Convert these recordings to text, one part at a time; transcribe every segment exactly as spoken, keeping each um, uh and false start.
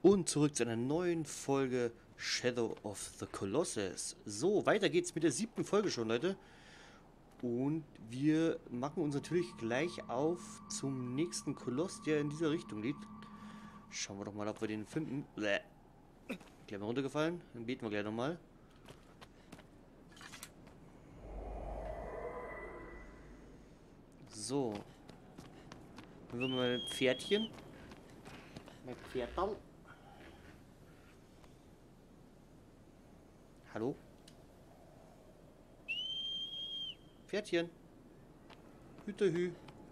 Und zurück zu einer neuen Folge Shadow of the Colossus. So, weiter geht's mit der siebten Folge schon, Leute. Und wir machen uns natürlich gleich auf zum nächsten Koloss, der in dieser Richtung liegt. Schauen wir doch mal, ob wir den finden. Bäh. Gleich mal runtergefallen. Dann beten wir gleich nochmal. So. Dann wir mal ein Pferdchen. Mein Pferdal. Hallo? Pferdchen. Hütehü.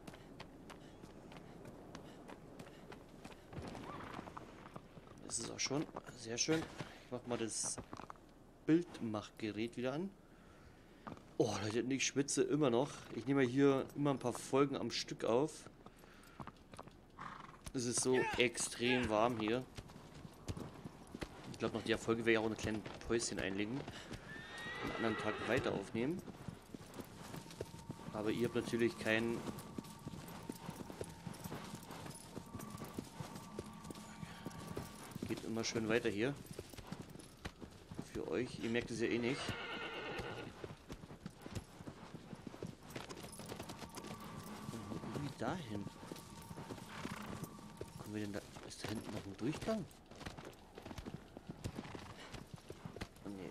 Das ist auch schon. Sehr schön. Ich mach mal das Bildmachgerät wieder an. Oh, Leute, ich schwitze immer noch. Ich nehme hier immer ein paar Folgen am Stück auf. Es ist so extrem warm hier. Ich glaube, nach der Folge werde ich auch eine kleine Päuschen einlegen. Einen anderen Tag weiter aufnehmen. Aber ihr habt natürlich keinen... Geht immer schön weiter hier. Für euch. Ihr merkt es ja eh nicht. Wie dahin? Kommen wir denn da? Ist da hinten noch ein Durchgang? Oh nee.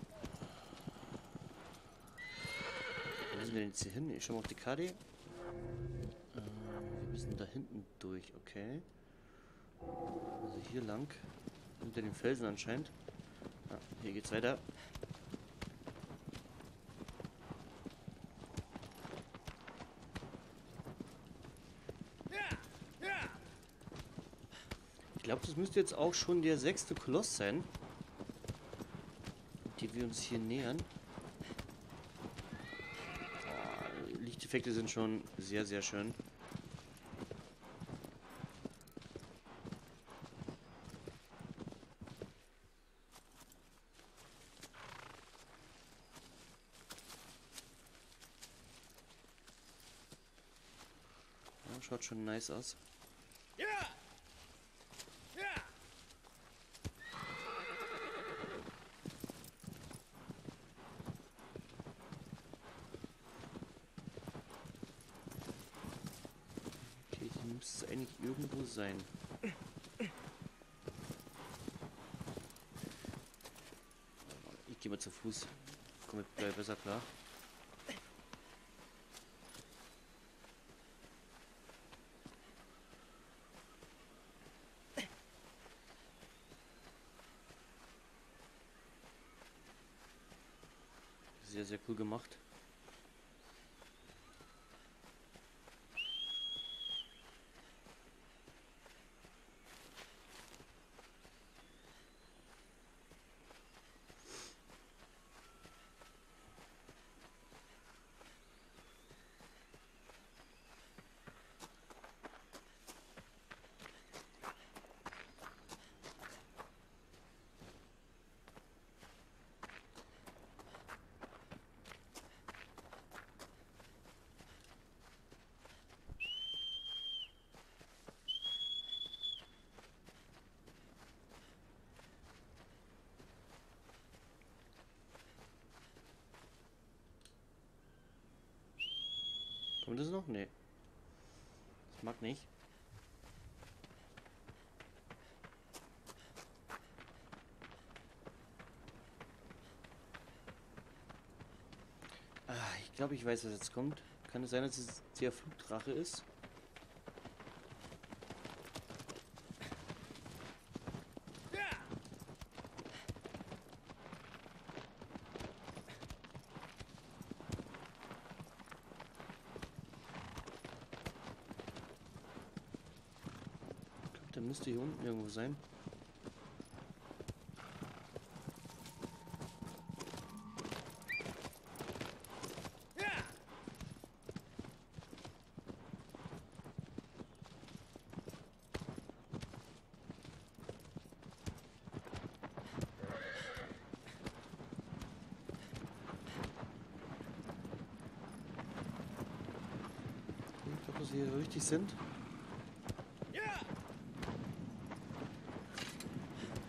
Wo müssen wir denn jetzt hier hin? Ich schau mal auf die Karte. Ähm, wir müssen da hinten durch, okay. Also hier lang. Hinter den Felsen anscheinend. Ah, hier geht's weiter. Ich glaube, das müsste jetzt auch schon der sechste Koloss sein, die wir uns hier nähern. Oh, Lichteffekte sind schon sehr, sehr schön. Ja, schaut schon nice aus. Okay, hier müsste es eigentlich irgendwo sein. Ich gehe mal zu Fuß. Komme ich besser klar. Sehr, sehr cool gemacht. Kommt das noch? Nee. Ich mag nicht. Ah, ich glaube, ich weiß, was jetzt kommt. Kann es sein, dass es der Flugdrache ist? Der müsste hier unten irgendwo sein. Ich glaube, dass wir hier richtig sind.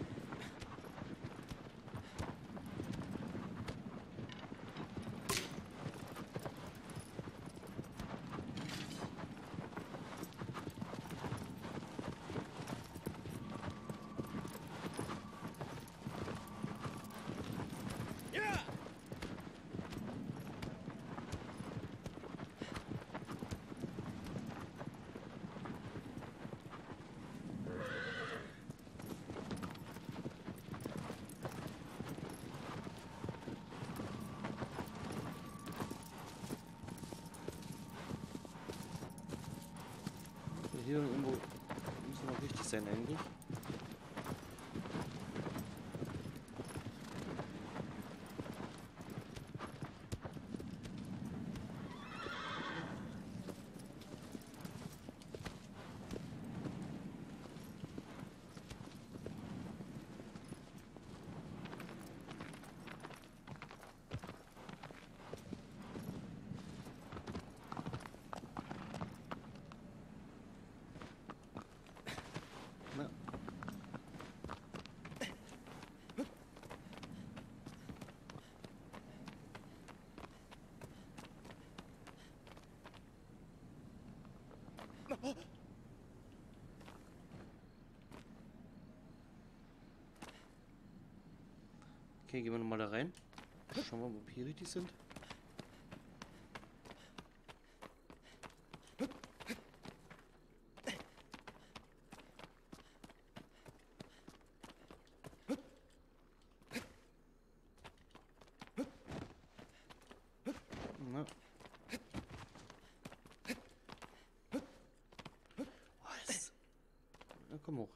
sein eigentlich. Na. Okay, gehen wir nochmal da rein. Schauen wir mal, ob hier richtig sind. Na. Was? Na, komm hoch.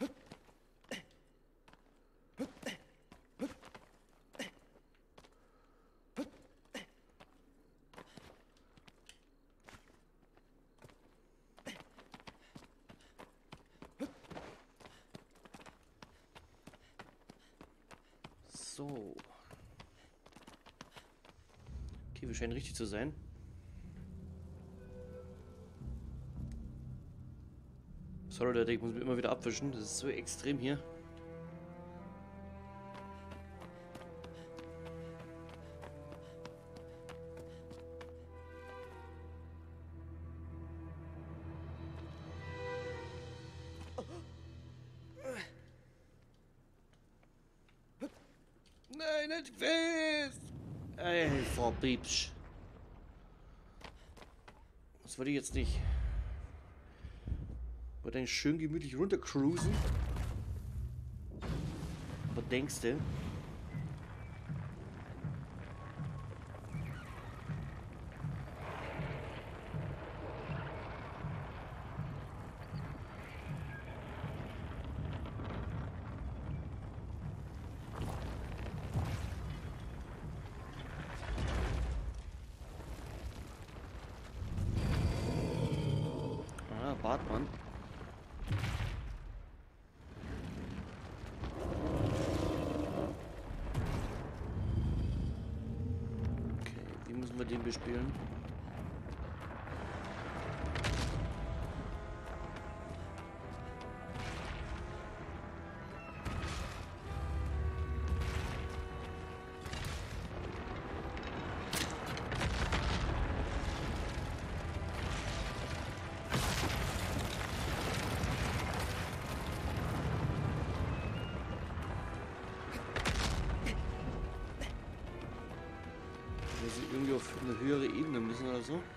So. Okay, wir scheinen richtig zu sein. Sorry Leute, ich muss mich immer wieder abwischen. Das ist so extrem hier. Nein, nicht fest! Ey, Frau Piepsch. Das wollte ich jetzt nicht. Wollte eigentlich schön gemütlich runtercruisen. Was denkst du? Ah, Bartmann. Okay, wie müssen wir den bespielen? Dass sie irgendwie auf eine höhere Ebene müssen oder so.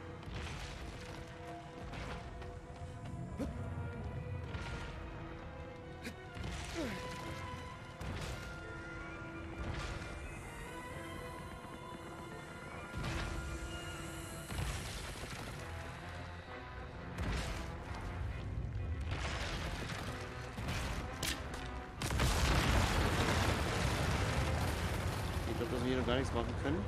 Ich glaube, dass wir hier noch gar nichts machen können.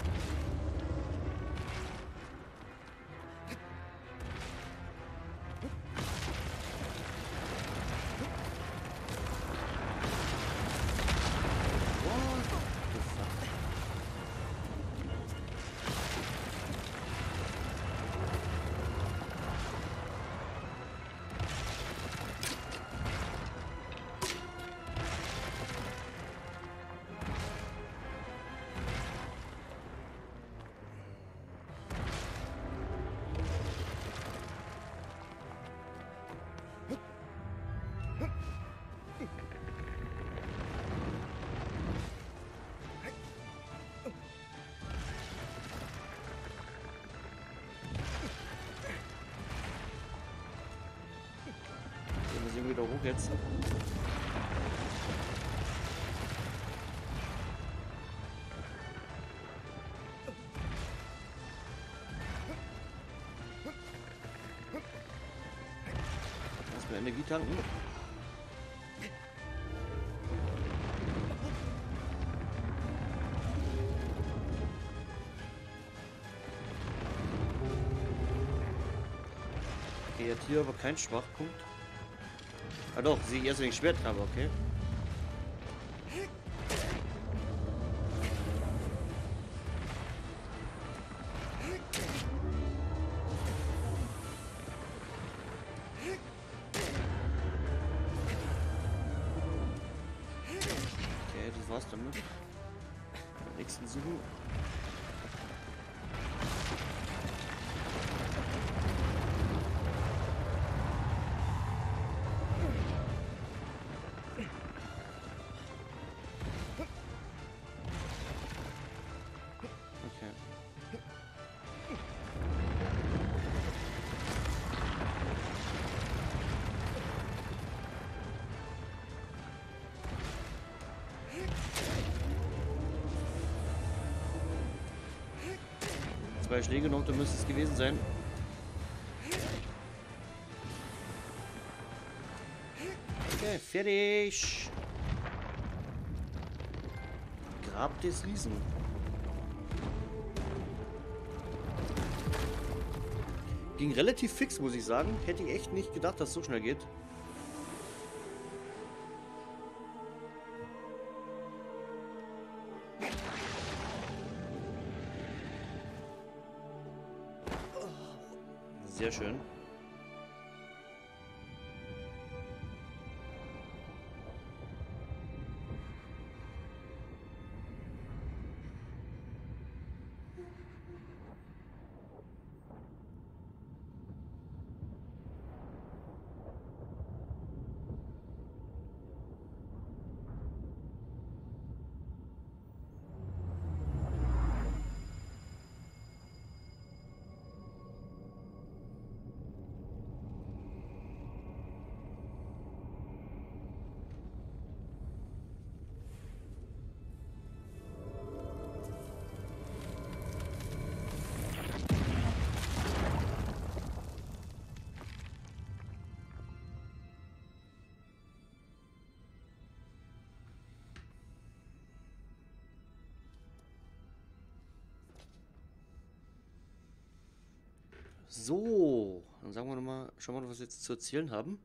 Gehen wir wieder hoch jetzt. Erstmal Energie tanken. Okay, hat hier aber keinen Schwachpunkt. Ah doch, sehe ich erst, wenn ich Schwert habe, okay. Okay, das war's damit. Den nächsten suchen. Zwei Schläge noch, dann müsste es gewesen sein. Okay, fertig. Grab des Riesen. Ging relativ fix, muss ich sagen. Hätte ich echt nicht gedacht, dass es so schnell geht. Sehr schön. So, dann sagen wir nochmal, schauen wir mal, was wir jetzt zu erzählen haben.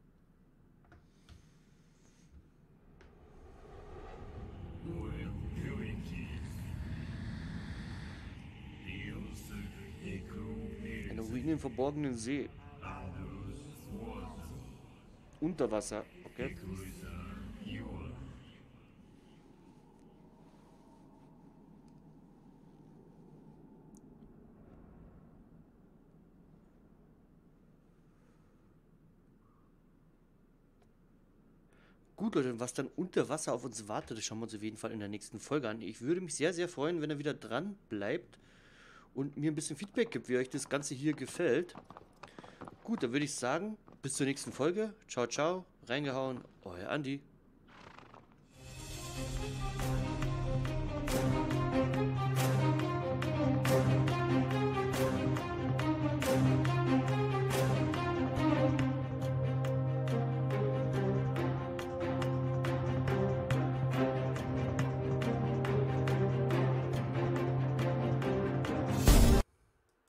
Eine Ruine im verborgenen See. Unter Wasser, okay. Gut, Leute, was dann unter Wasser auf uns wartet, das schauen wir uns auf jeden Fall in der nächsten Folge an. Ich würde mich sehr, sehr freuen, wenn ihr wieder dran bleibt und mir ein bisschen Feedback gibt, wie euch das Ganze hier gefällt. Gut, dann würde ich sagen, bis zur nächsten Folge. Ciao, ciao, reingehauen, euer Andi.